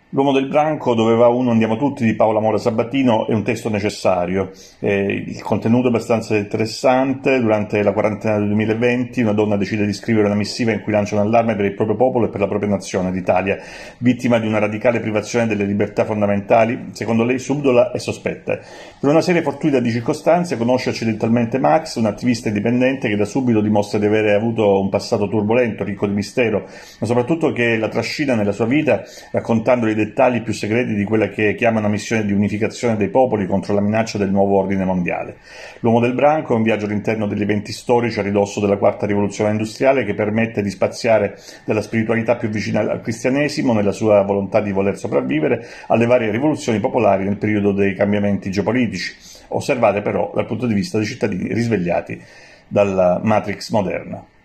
L'uomo del branco, dove va uno andiamo tutti di Paola Mora Sabatino, è un testo necessario. Il contenuto è abbastanza interessante. Durante la quarantena del 2020 una donna decide di scrivere una missiva in cui lancia un allarme per il proprio popolo e per la propria nazione, l'Italia, vittima di una radicale privazione delle libertà fondamentali, secondo lei subdola e sospetta. Per una serie fortuita di circostanze conosce accidentalmente Max, un attivista indipendente che da subito dimostra di avere avuto un passato turbolento, ricco di mistero, ma soprattutto che la trascina nella sua vita raccontandoli i dettagli più segreti di quella che chiama una missione di unificazione dei popoli contro la minaccia del nuovo ordine mondiale. L'Uomo del Branco è un viaggio all'interno degli eventi storici a ridosso della quarta rivoluzione industriale che permette di spaziare dalla spiritualità più vicina al cristianesimo, nella sua volontà di voler sopravvivere, alle varie rivoluzioni popolari nel periodo dei cambiamenti geopolitici, osservate però dal punto di vista dei cittadini risvegliati dalla Matrix moderna.